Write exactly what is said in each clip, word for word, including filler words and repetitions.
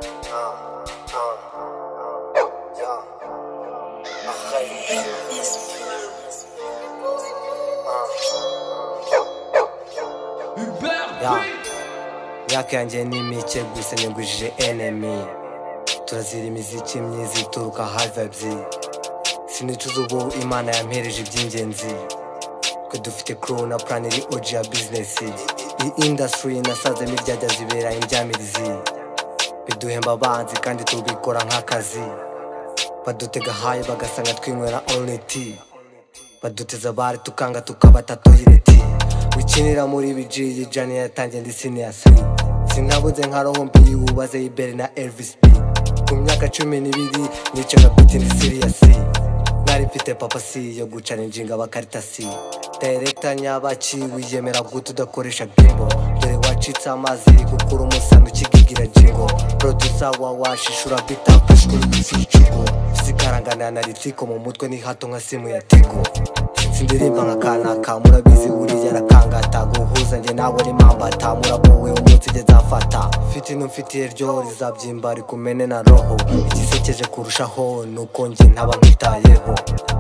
Myaka yanjye ni mike gusa nyagujije enemy. Turazira imiziki myiza ituruka Harvard. Sinicuza ubu Imana yampereje iby'ingenzi. Twe dufite crew na plan iri O G ya business. Iyi industry nasazemo ibyajya zibera indyamirizi. Biduhemba abanzi kandi tubikora nk'akazi. Badutega hayi bagasanga twinywera only tea. Baduteza bari tukanga tukabata toyireti. Wikinira muri B G y'ijani yatangiye ndi senior three. Sinabuze nka roho mbi ubaze ibere na Elvis B. Ku myaka cumi n'ibiri nicaga beat ndi serious. Nari mfite papa si yo gucalenjinga abakarita si. Director nyabaki wiyemera gutu udakoresha gimbo. Dore wacitse amazi gukura umusano ukigigira jingo. Producer wa washishura beat akashkuru bifichugo. Sikarangana na ritiko mu mutwe ni hato nka simu ya Tigo. Sindirimba nka kanaka murabizi uri yarakangata guhuza nge nawe ni mambata murabowe umunsi nge nzafata. Fiti numfitiye ryo rizabyimba ari kumene na roho. Igisekeje kurushaho nuko nge ntaba nkitayeho.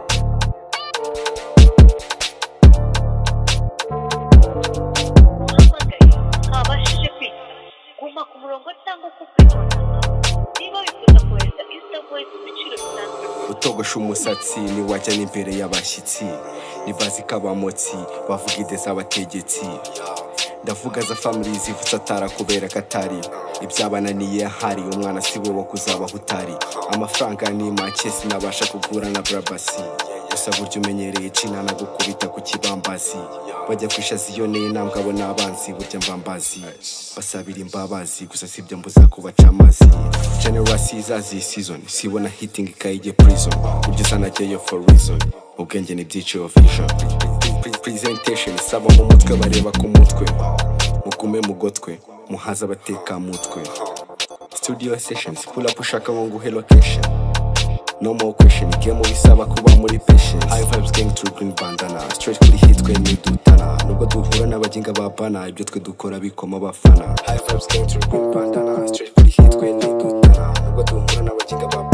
Utogosha umusatsi ni wajya n'imbere y'abashyitsi. Nibazi kabamotsi bavuga ideza abategetsi. Ndavuga za family zivutse atara kubera katari. Ibyabananiye hari umwana siwe wo kuzabaho utari. Amafaranga ni make sinabasha kugura na brabasi. Gusa buryo umenyereye cina na gukubita ku kibambazi. Bajya kwishaza iyo ne nambwe abo nabanzi burya mbambazi. Basabira imbabazi gusa sibyo mbuza kubaca amazi. Generasi izazi season sibona hitting ikayige prison. Buryo sanajyeyo for reason. Ubwenge ni byiciro vision. Presentation saba mu mutwe bareba ku mutwe. Mugume mugotwe muhaza bateka mutwe. Studio sessions pull up ushaka ngo nguhe location. No more question, game bisaba kuba muri patient. High vibes gang through green bandana. Straight kuri hit kwe ni dutana. Nubwo duhura n'abaginga babana ibyo twe dukora bikoma bafana. High vibes gang through green bandana. Straight kuri hit kwe ni dutana. Nubwo duhura n'abaginga babana.